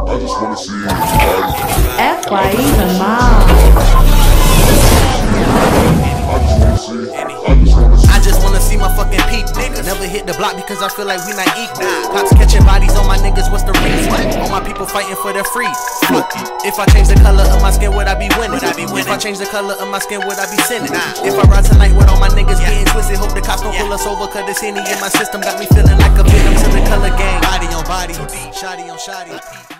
just wanna see everybody. F.Y.E the mom. I just wanna see my fucking peep. Never hit the block because I feel like we not equal. Cops catching bodies on my niggas, what's the reason? All my people fighting for their free. If I change the color of my skin, would I be winning? If I change the color of my skin, would I be sinning? If I ride tonight with all my niggas getting twisted, hope the cops don't pull us over, cause this Henny in my system got me feeling like a victim to the color gang. Body on body, shoddy on shoddy.